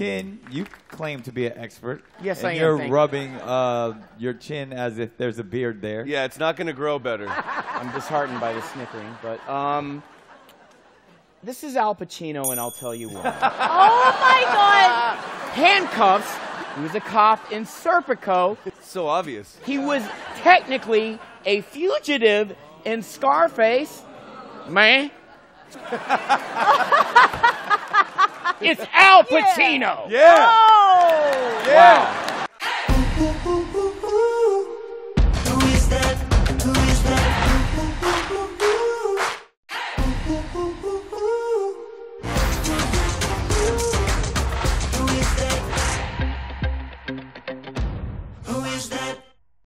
chin. You claim to be an expert. Yes, I am. You're rubbing your chin as if there's a beard there. Yeah, it's not going to grow better. I'm disheartened by the snickering, but this is Al Pacino, and I'll tell you why. Oh my God! Handcuffs. He was a cop in Serpico. It's so obvious. He was technically a fugitive in Scarface. Man. It's Al Pacino. Yeah. Oh! Yeah. Wow.